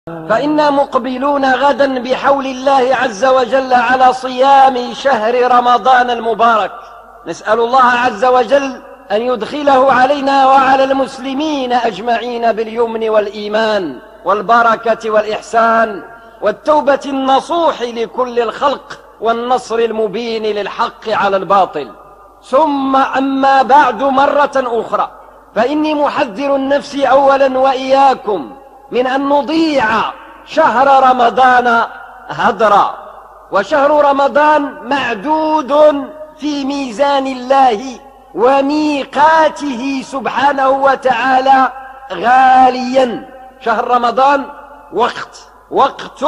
فإنا مقبلون غدا بحول الله عز وجل على صيام شهر رمضان المبارك. نسأل الله عز وجل أن يدخله علينا وعلى المسلمين أجمعين باليمن والإيمان والبركة والإحسان والتوبة النصوح لكل الخلق والنصر المبين للحق على الباطل. ثم أما بعد مرة أخرى، فإني محذر النفس أولا وإياكم من أن نضيع شهر رمضان هدرا. وشهر رمضان معدود في ميزان الله وميقاته سبحانه وتعالى غاليا. شهر رمضان وقت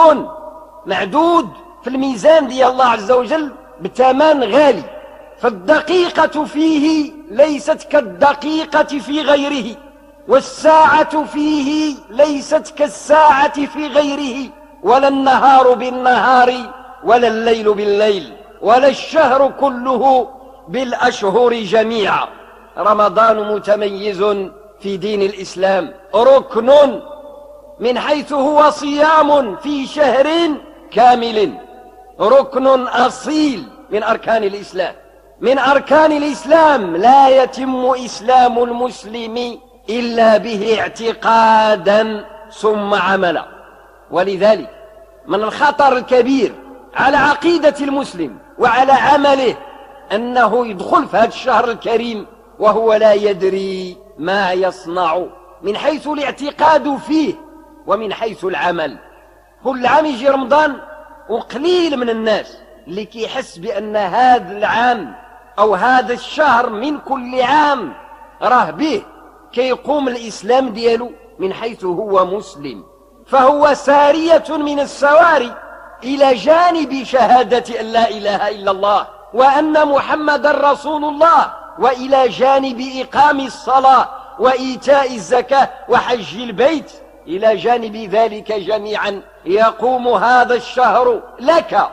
معدود في الميزان ديال الله عز وجل بثمن غالي، فالدقيقة فيه ليست كالدقيقة في غيره، والساعة فيه ليست كالساعة في غيره، ولا النهار بالنهار ولا الليل بالليل ولا الشهر كله بالأشهر جميعا. رمضان متميز في دين الإسلام، ركن من حيث هو صيام في شهر كامل، ركن أصيل من أركان الإسلام. من أركان الإسلام لا يتم إسلام المسلم إلا به اعتقادا ثم عملا. ولذلك من الخطر الكبير على عقيدة المسلم وعلى عمله أنه يدخل في هذا الشهر الكريم وهو لا يدري ما يصنع من حيث الاعتقاد فيه ومن حيث العمل. كل عام يجي رمضان وقليل من الناس اللي كيحس بأن هذا العام أو هذا الشهر من كل عام راه به كيقوم الإسلام ديالو من حيث هو مسلم، فهو سارية من السواري إلى جانب شهادة أن لا إله إلا الله وأن محمد رسول الله، وإلى جانب إقام الصلاة وإيتاء الزكاة وحج البيت. إلى جانب ذلك جميعا يقوم هذا الشهر لك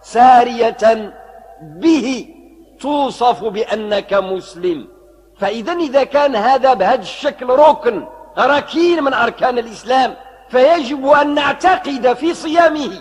سارية به توصف بأنك مسلم. فإذا كان هذا بهذا الشكل ركين من أركان الإسلام، فيجب أن نعتقد في صيامه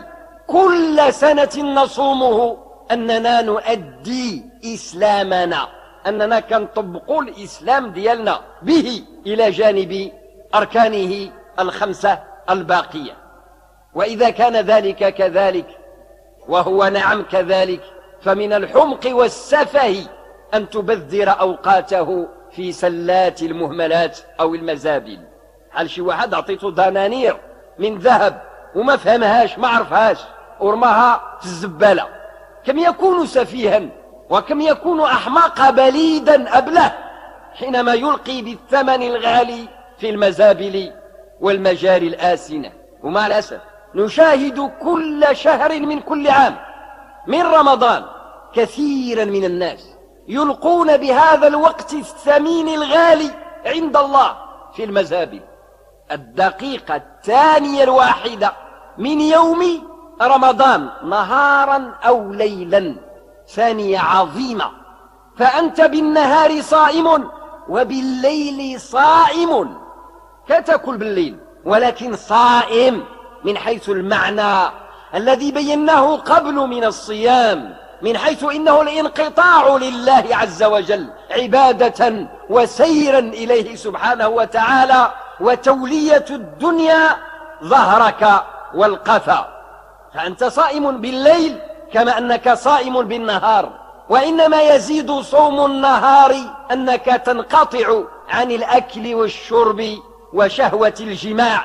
كل سنة نصومه أننا نؤدي إسلامنا، أننا كنطبق الإسلام ديالنا به إلى جانب أركانه الخمسة الباقية. وإذا كان ذلك كذلك، وهو نعم كذلك، فمن الحمق والسفه أن تبذر أوقاته في سلات المهملات أو المزابل. هل شي واحد أعطيته دنانير من ذهب وما فهمهاش ما عرفهاش ورماها في الزبالة، كم يكون سفيها وكم يكون أحمق بليدا أبله حينما يلقي بالثمن الغالي في المزابل والمجاري الآسنة. ومع الأسف نشاهد كل شهر من كل عام من رمضان كثيرا من الناس يلقون بهذا الوقت الثمين الغالي عند الله في المزابل. الدقيقة الثانية الواحدة من يوم رمضان نهارا أو ليلا ثانية عظيمة، فأنت بالنهار صائم وبالليل صائم، كتأكل بالليل ولكن صائم من حيث المعنى الذي بيناه قبل من الصيام، من حيث إنه الانقطاع لله عز وجل عبادة وسيرا إليه سبحانه وتعالى وتولية الدنيا ظهرك والقفا. فأنت صائم بالليل كما أنك صائم بالنهار، وإنما يزيد صوم النهار أنك تنقطع عن الأكل والشرب وشهوة الجماع،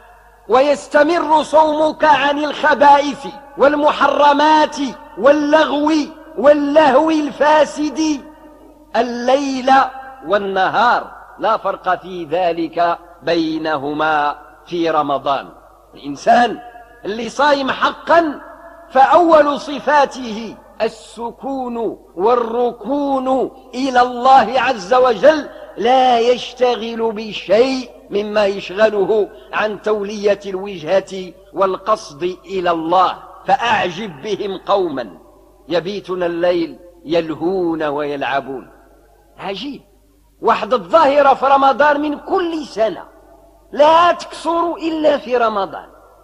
ويستمر صومك عن الخبائث والمحرمات واللهو الفاسد الليل والنهار. لا فرق في ذلك بينهما في رمضان. الإنسان اللي صايم حقا فأول صفاته السكون والركون إلى الله عز وجل، لا يشتغل بشيء مما يشغله عن تولية الوجهة والقصد إلى الله. فأعجب بهم قوما يبيتون الليل يلهون ويلعبون. عجيب، واحد الظاهرة في رمضان من كل سنة لا تكثر إلا في رمضان،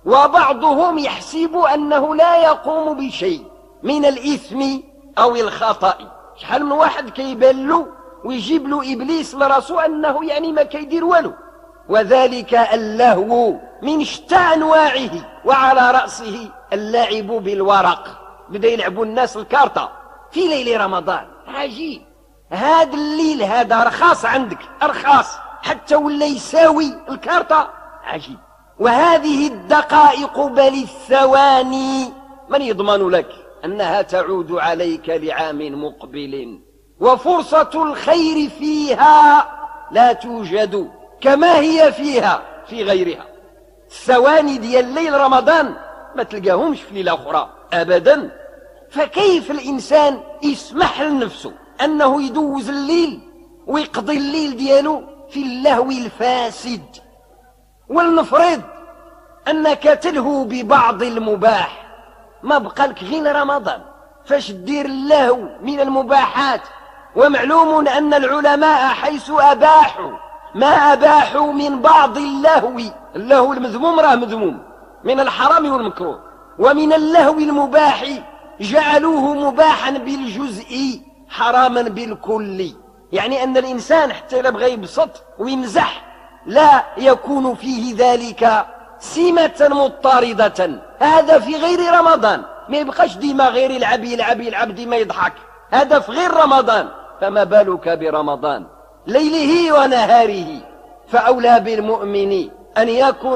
وبعضهم يحسب أنه لا يقوم بشيء من الإثم أو الخطأ. شحال من واحد كيبان له ويجيب له إبليس لراسه أنه يعني ما كيدير والو. وذلك اللهو من شتى أنواعه، وعلى رأسه اللعب بالورق. بدا يلعبوا الناس الكارطة في ليل رمضان. عجيب، هذا الليل هذا رخاص عندك، أرخاص حتى ولا يساوي الكارطة. عجيب. وهذه الدقائق بل الثواني من يضمن لك أنها تعود عليك لعام مقبل؟ وفرصة الخير فيها لا توجد كما هي فيها في غيرها. الثواني ديال ليل رمضان ما تلقاهمش في ليلة أخرى أبدا. فكيف الإنسان يسمح لنفسه أنه يدوز الليل ويقضي الليل دياله في اللهو الفاسد؟ ولنفرض أنك تلهو ببعض المباح، ما بقى لك غير رمضان فاش دير اللهو من المباحات. ومعلوم أن العلماء حيث أباحوا ما أباحوا من بعض اللهو المذموم راه مذموم من الحرام والمكروه، ومن اللهو المباح جعلوه مباحا بالجزء حراما بالكل. يعني أن الإنسان حتى إذا بغى يبسط ويمزح لا يكون فيه ذلك سمة مضطردة. هذا في غير رمضان، ما يبقاش ديما غير يلعب ديما يضحك، هذا في غير رمضان، فما بالك برمضان ليله ونهاره؟ فأولى بالمؤمن أن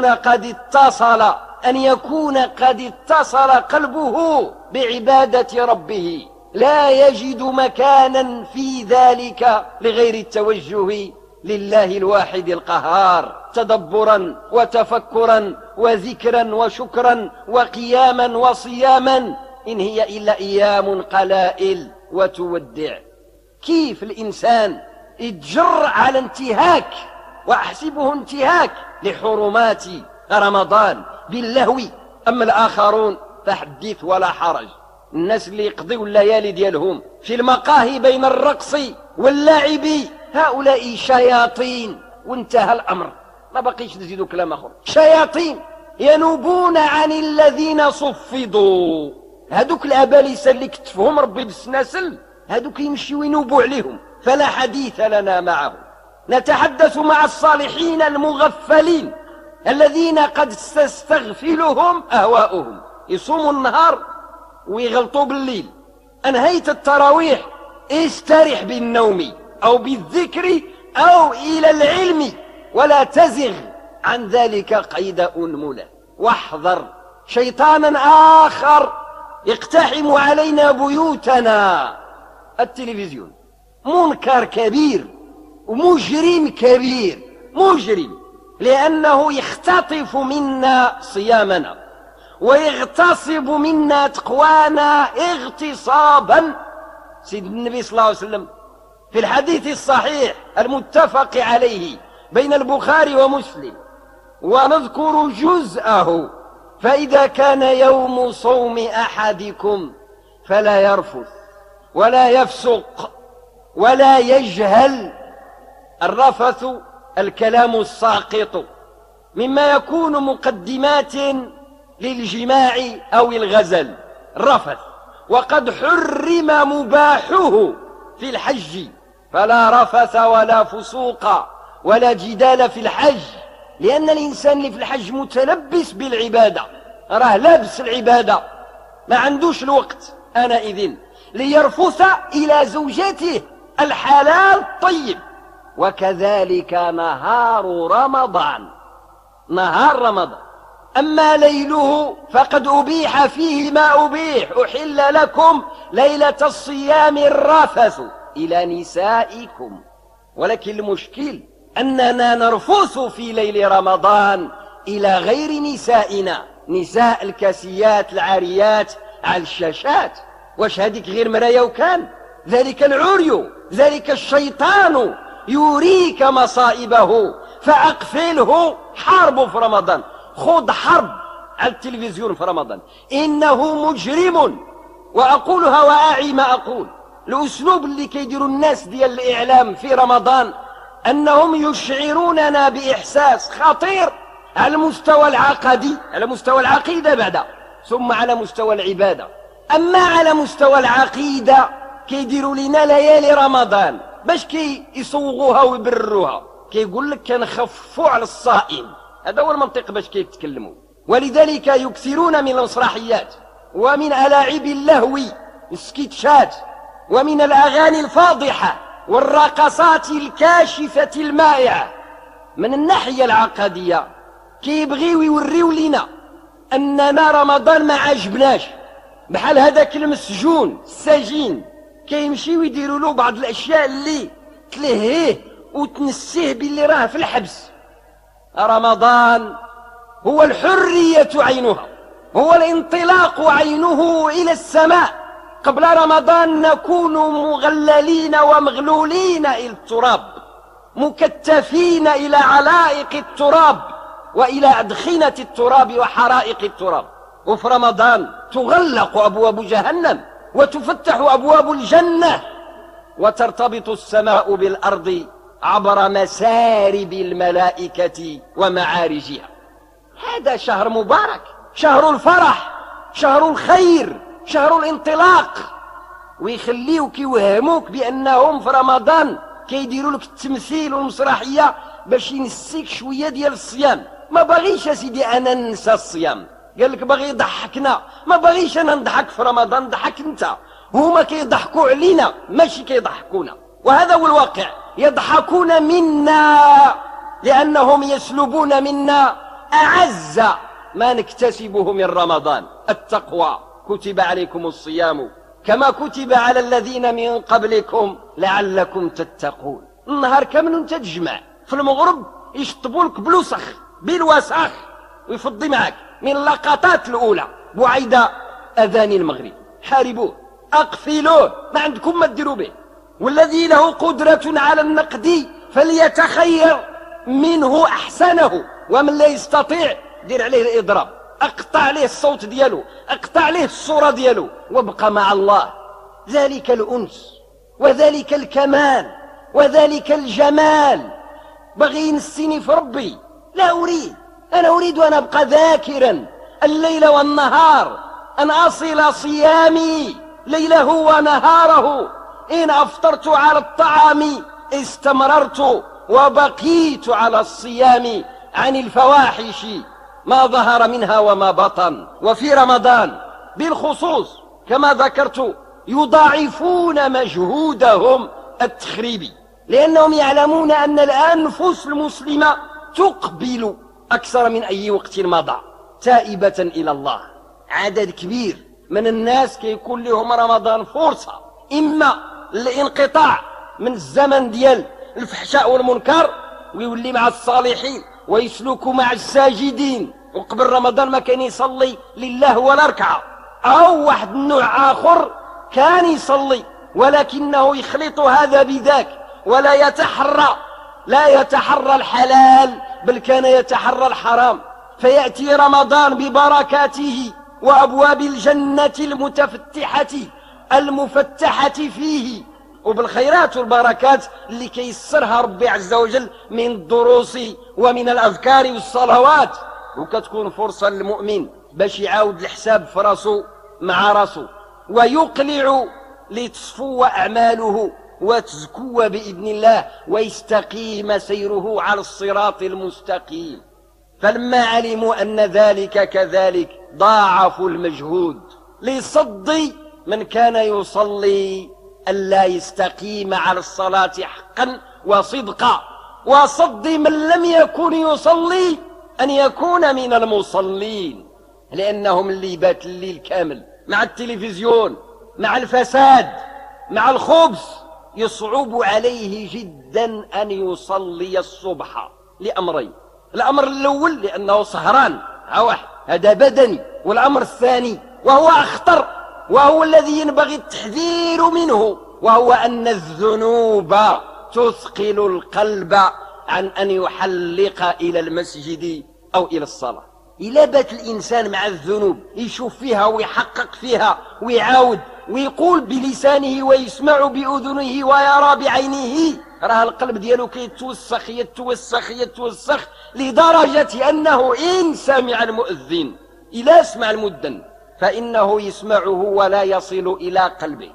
يكون قد اتصل قلبه بعبادة ربه، لا يجد مكانا في ذلك لغير التوجه لله الواحد القهار، تدبرا وتفكرا وذكرا وشكرا وقياما وصياما، إن هي إلا أيام قلائل وتودع. كيف الإنسان يتجر على انتهاك، وأحسبه انتهاك لحرمات رمضان باللهو؟ أما الآخرون فحديث ولا حرج، الناس اللي يقضوا الليالي ديالهم في المقاهي بين الرقص واللعب، هؤلاء شياطين، وانتهى الأمر، ما بقيش نزيدوا كلام آخر. شياطين ينوبون عن الذين صفدوا، هذوك الأبالسة اللي كتفهم ربي بالسناسل، هذوك يمشيوا ينوبوا عليهم، فلا حديث لنا معهم. نتحدث مع الصالحين المغفلين الذين قد تستغفلهم أهواؤهم، يصوموا النهار ويغلطوا بالليل. أنهيت التراويح استرح بالنوم أو بالذكر أو إلى العلم، ولا تزغ عن ذلك قيد أنملة. واحذر شيطانا آخر يقتحم علينا بيوتنا، التلفزيون. منكر كبير ومجرم كبير، مجرم، لأنه يختطف منا صيامنا ويغتصب منا تقوانا اغتصابا. سيد النبي صلى الله عليه وسلم في الحديث الصحيح المتفق عليه بين البخاري ومسلم، ونذكر جزءه: فإذا كان يوم صوم أحدكم فلا يرفث ولا يفسق ولا يجهل. الرفث الكلام الساقط مما يكون مقدمات للجماع أو الغزل، الرفث. وقد حرم مباحه في الحج، فلا رفث ولا فسوق ولا جدال في الحج، لأن الإنسان اللي في الحج متلبس بالعبادة، راه لابس العبادة، ما عندوش الوقت آنئذ ليرفث إلى زوجته الحلال الطيب. وكذلك نهار رمضان، نهار رمضان. أما ليله فقد أبيح فيه ما أبيح، أحل لكم ليلة الصيام الرفث إلى نسائكم. ولكن المشكل أننا نرفث في ليل رمضان إلى غير نسائنا، نساء الكاسيات العاريات على الشاشات. واش هذيك غير مرايا؟ وكان ذلك العري، ذلك الشيطان يريك مصائبه، فأقفله. حرب في رمضان، خذ حرب على التلفزيون في رمضان، إنه مجرم. وأقولها وأعي ما أقول. الأسلوب اللي كيديروا الناس ديال الإعلام في رمضان أنهم يشعروننا بإحساس خطير على المستوى العقدي، على مستوى العقيدة بعد، ثم على مستوى العبادة. أما على مستوى العقيدة كيديروا لنا ليالي رمضان باش يصوغوها ويبرروها، كيقول لك كنخفوا على الصائم، هذا هو المنطق باش كيتكلموا. ولذلك يكثرون من المسرحيات ومن ألاعب اللهو السكيتشات ومن الأغاني الفاضحة والرقصات الكاشفة المائعة. من الناحية العقدية كيبغيو يوريو لنا أننا رمضان ما عجبناش، بحال هذاك المسجون السجين كيمشيو يديروا له بعض الأشياء اللي تلهيه وتنسيه باللي راه في الحبس. رمضان هو الحرية عينها، هو الانطلاق عينه إلى السماء. قبل رمضان نكون مغللين ومغلولين إلى التراب، مكتفين إلى علائق التراب وإلى أدخنة التراب وحرائق التراب. وفي رمضان تغلق أبواب جهنم وتفتح أبواب الجنة وترتبط السماء بالأرض عبر مسارب الملائكة ومعارجها. هذا شهر مبارك، شهر الفرح، شهر الخير، شهر الانطلاق. ويخليوك يوهموك بأنهم في رمضان كيديروا لك التمثيل والمسرحية باش ينسيك شوية ديال الصيام. ما باغيش يا سيدي أنا ننسى الصيام، قال لك باغي يضحكنا، ما باغيش أنا نضحك في رمضان، ضحك أنت. هما كيضحكوا علينا ماشي كيضحكونا، وهذا هو الواقع. يضحكون منا لأنهم يسلبون منا أعز ما نكتسبه من رمضان، التقوى. كتب عليكم الصيام كما كتب على الذين من قبلكم لعلكم تتقون. النهار كامل انت تجمع، في المغرب يشطبوا لك بلوسخ بالوسخ ويفضي معك من اللقطات الأولى بعيد أذان المغرب. حاربوه، أقفلوه، ما عندكم ما تديروا به. والذي له قدرة على النقد فليتخير منه أحسنه، ومن لا يستطيع دير عليه الإضراب، اقطع عليه الصوت ديالو، اقطع عليه الصورة ديالو، وابقى مع الله. ذلك الأنس وذلك الكمال وذلك الجمال. بغي ينسيني في ربي، لا أريد، أنا أريد أن أبقى ذاكرا الليل والنهار، أن أصل صيامي ليله ونهاره. إن أفطرت على الطعام استمررت وبقيت على الصيام عن الفواحش ما ظهر منها وما بطن. وفي رمضان بالخصوص كما ذكرت يضاعفون مجهودهم التخريبي، لأنهم يعلمون أن الأنفس المسلمة تقبل أكثر من أي وقت مضى تائبة إلى الله. عدد كبير من الناس كيكون لهم رمضان فرصة إما للانقطاع من الزمن ديال الفحشاء والمنكر ويولي مع الصالحين ويسلك مع الساجدين، وقبل رمضان ما كان يصلي لله ولا ركعة. أو واحد النوع آخر كان يصلي ولكنه يخلط هذا بذاك ولا يتحرى الحلال، بل كان يتحرى الحرام. فيأتي رمضان ببركاته وأبواب الجنة المفتحة فيه، وبالخيرات والبركات اللي كيسرها ربي عز وجل من الدروس ومن الأذكار والصلوات. وكتكون فرصة للمؤمن باش يعاود الحساب في راسه مع راسه ويقلع لتصفو أعماله وتزكو بإذن الله ويستقيم سيره على الصراط المستقيم. فلما علموا أن ذلك كذلك ضاعفوا المجهود لصد من كان يصلي ألا يستقيم على الصلاة حقا وصدقا، وصد من لم يكن يصلي أن يكون من المصلين، لأنهم اللي بات الليل كامل مع التلفزيون مع الفساد مع الخبث يصعب عليه جدا أن يصلي الصبح لأمرين. الأمر الأول لأنه سهران هذا بدني، والأمر الثاني وهو أخطر وهو الذي ينبغي التحذير منه، وهو أن الذنوب تثقل القلب عن أن يحلق إلى المسجد أو إلى الصلاة. إلا بات الإنسان مع الذنوب يشوف فيها ويحقق فيها ويعاود ويقول بلسانه ويسمع بأذنه ويرى بعينه، راه القلب ديالو كيتوسخ يتوسخ لدرجة أنه إن سمع المؤذن إلى اسمع المؤذن فإنه يسمعه ولا يصل إلى قلبه،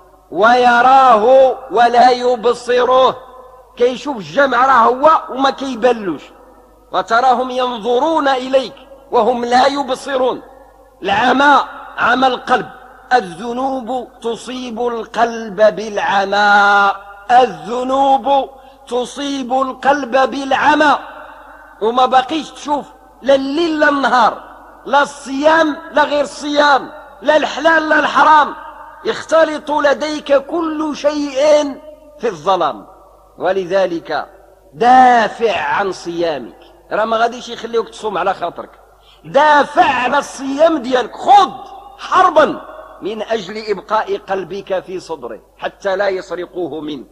ويراه ولا يبصره، كيشوف الجمع راه هو وما كيبلوش، وتراهم ينظرون إليك وهم لا يبصرون. العمى عمى القلب، الذنوب تصيب القلب بالعمى، الذنوب تصيب القلب بالعمى، وما بقيش تشوف لا الليل لا النهار، لا الصيام لا غير الصيام، لا الحلال لا الحرام، يختلط لديك كل شيء في الظلام. ولذلك دافع عن صيامك، راه ما غاديش يخليوك تصوم على خاطرك، دافع عن الصيام ديالك، خذ حربا من أجل إبقاء قلبك في صدره حتى لا يسرقوه منك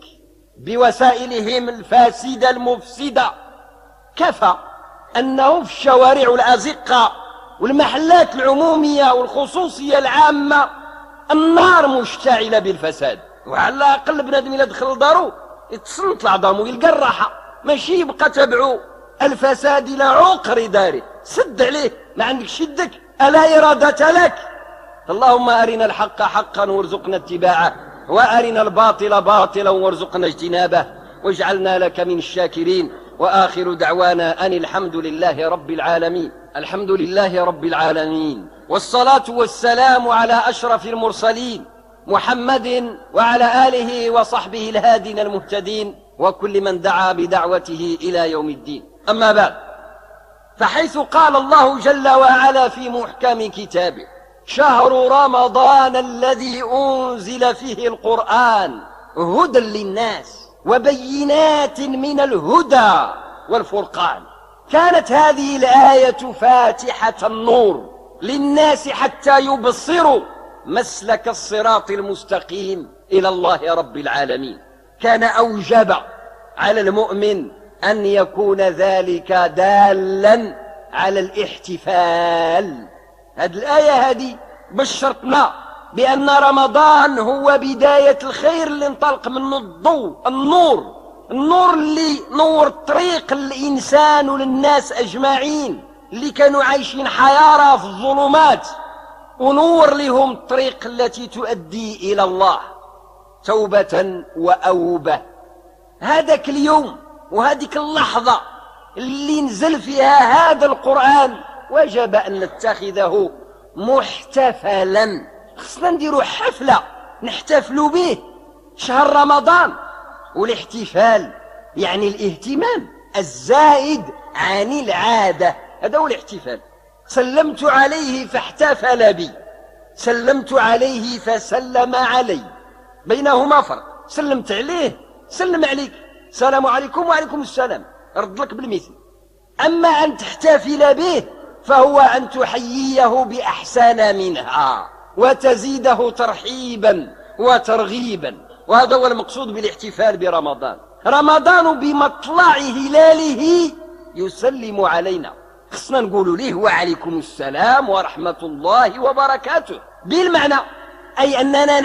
بوسائلهم الفاسدة المفسدة. كفى أنه في الشوارع الأزقة والمحلات العمومية والخصوصية العامة النار مشتعلة بالفساد، وعلى الأقل بنادم إلا دخل دارو يتصنت العظام ويلقى الراحة، ماشي يبقى تبعو الفساد إلى عقر داره، سد عليه ما عندك شدك، ألا إرادة لك. اللهم أرنا الحق حقا وارزقنا اتباعه، وأرنا الباطل باطلا وارزقنا اجتنابه، واجعلنا لك من الشاكرين. وآخر دعوانا أن الحمد لله رب العالمين، الحمد لله رب العالمين، والصلاة والسلام على أشرف المرسلين محمد وعلى آله وصحبه الهادين المهتدين وكل من دعا بدعوته إلى يوم الدين. أما بعد، فحيث قال الله جل وعلا في محكم كتابه: شهر رمضان الذي أنزل فيه القرآن هدى للناس وبينات من الهدى والفرقان. كانت هذه الآية فاتحة النور للناس حتى يبصروا مسلك الصراط المستقيم إلى الله رب العالمين. كان أوجب على المؤمن أن يكون ذلك دالا على الاحتفال. هذه الآية هذه بشرتنا بأن رمضان هو بداية الخير اللي انطلق منه الضوء، النور اللي نور طريق الإنسان وللناس أجمعين اللي كانوا عايشين حيارى في الظلمات، ونور لهم الطريق التي تؤدي إلى الله توبة وأوبة. هذاك اليوم وهذيك اللحظة اللي نزل فيها هذا القرآن وجب أن نتخذه محتفلا، خصنا نديروا حفلة نحتفلوا به. شهر رمضان، والاحتفال يعني الاهتمام الزائد عن العادة، هذا هو الاحتفال. سلمت عليه فاحتفل بي، سلمت عليه فسلم علي، بينهما فرق. سلمت عليه سلم عليك، السلام عليكم وعليكم السلام، رد لك بالمثل. أما أن تحتفل به فهو أن تحييه بأحسن منها وتزيده ترحيبا وترغيبا، وهذا هو المقصود بالاحتفال برمضان. رمضان بمطلع هلاله يسلم علينا، خصنا نقول له وعليكم السلام ورحمة الله وبركاته، بالمعنى أي أننا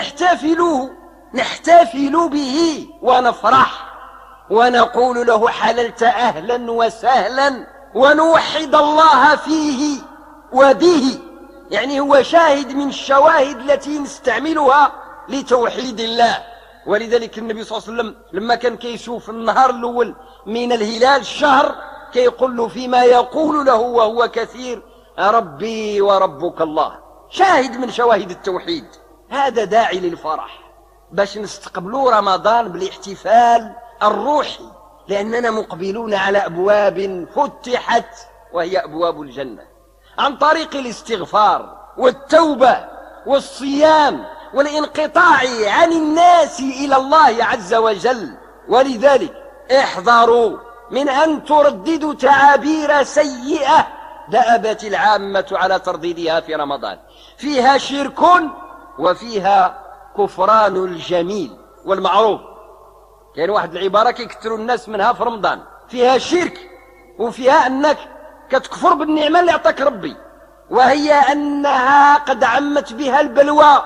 نحتفل به ونفرح ونقول له حللت أهلا وسهلا، ونوحد الله فيه وبه، يعني هو شاهد من الشواهد التي نستعملها لتوحيد الله. ولذلك النبي صلى الله عليه وسلم لما كان كيشوف النهار الأول من الهلال الشهر كيقول له فيما يقول له وهو كثير: ربي وربك الله، شاهد من شواهد التوحيد. هذا داعي للفرح باش نستقبلوا رمضان بالاحتفال الروحي، لأننا مقبلون على أبواب فتحت وهي أبواب الجنة عن طريق الاستغفار والتوبة والصيام والانقطاع عن الناس إلى الله عز وجل. ولذلك احذروا من أن ترددوا تعابير سيئة دأبت العامة على ترديدها في رمضان، فيها شرك وفيها كفران الجميل والمعروف. كاين واحد العبارة كيكثروا الناس منها في رمضان، فيها شرك وفيها أنك كتكفر بالنعمة اللي أعطاك ربي، وهي أنها قد عمت بها البلوى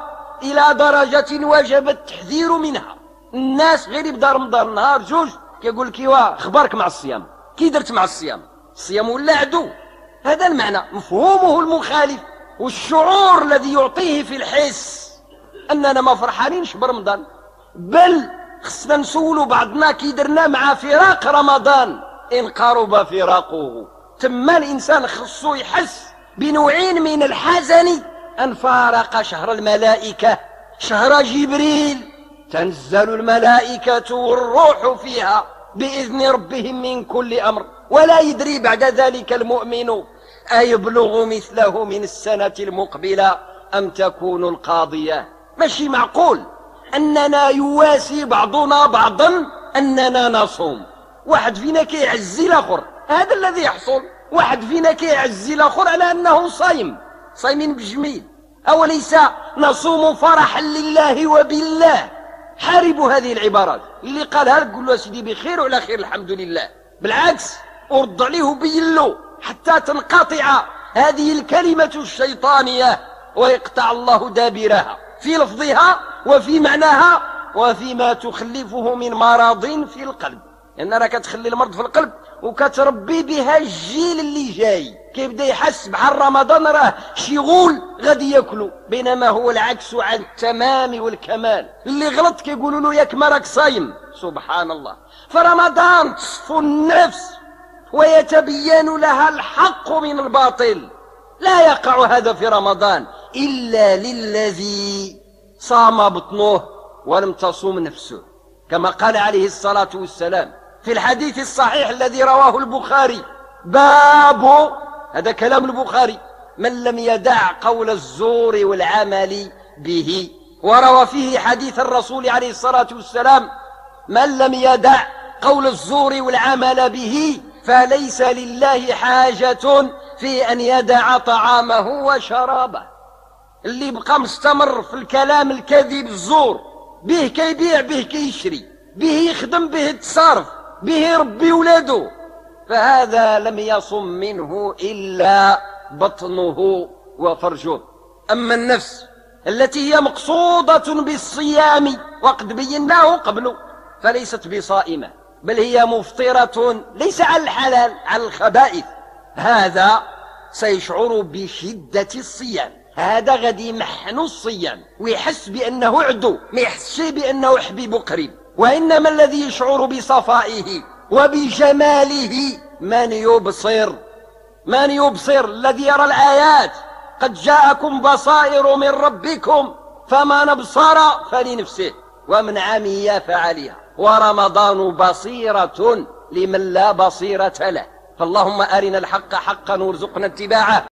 إلى درجة وجب التحذير منها. الناس غير يبدا رمضان نهار جوج كيقول لك ايوا اخبارك مع الصيام، كي درت مع الصيام؟ الصيام ولا عدو. هذا المعنى مفهومه المخالف، والشعور الذي يعطيه في الحس أننا ما فرحانينش برمضان، بل خصنا نسولوا بعضنا كي درنا مع فراق رمضان إن قرب فراقه. تما الإنسان خصو يحس بنوعين من الحزن أن فارق شهر الملائكة، شهر جبريل تنزل الملائكة والروح فيها بإذن ربهم من كل أمر، ولا يدري بعد ذلك المؤمن أيبلغ مثله من السنة المقبلة أم تكون القاضية. ماشي معقول أننا يواسي بعضنا بعضا أننا نصوم، واحد فينا كيعزي الآخر، هذا الذي يحصل. واحد فينا كيعزي الآخر على أنه صايمين بجميل. أوليس نصوم فرحا لله وبالله؟ حاربوا هذه العبارات. اللي قالها لك قول له سيدي بخير وعلى خير الحمد لله، بالعكس ارد عليه وبين له حتى تنقطع هذه الكلمة الشيطانية ويقطع الله دابرها في لفظها وفي معناها وفيما تخلفه من مرض في القلب. لأن راك تخلي المرض في القلب وكتربي بها الجيل اللي جاي كيبدا يحس بحال رمضان راه شي غول غادي ياكلو، بينما هو العكس عن التمام والكمال. اللي غلط كيقولوا له ياك ما راك صايم. سبحان الله. فرمضان تصفو النفس ويتبين لها الحق من الباطل. لا يقع هذا في رمضان إلا للذي صام بطنه ولم تصوم نفسه، كما قال عليه الصلاة والسلام في الحديث الصحيح الذي رواه البخاري. باب، هذا كلام البخاري، من لم يدع قول الزور والعمل به. وروى فيه حديث الرسول عليه الصلاة والسلام: من لم يدع قول الزور والعمل به فليس لله حاجة في أن يدع طعامه وشرابه. اللي بقى مستمر في الكلام الكذب الزور، به كيبيع به كيشري، به يخدم به يتصرف، به يربي ولاده، فهذا لم يصم منه إلا بطنه وفرجه. أما النفس التي هي مقصودة بالصيام وقد بيناه قبله فليست بصائمة، بل هي مفطرة ليس على الحلال، على الخبائث. هذا سيشعر بشدة الصيام، هذا غادي يمحن الصيام ويحس بأنه عدو، ما يحسش بأنه حبيب قريب. وإنما الذي يشعر بصفائه وبجماله من يبصر، الذي يرى الآيات. قد جاءكم بصائر من ربكم فمن ابصر فلنفسه ومن عمي فعليها، ورمضان بصيرة لمن لا بصيرة له. فاللهم أرنا الحق حقا وارزقنا اتباعه.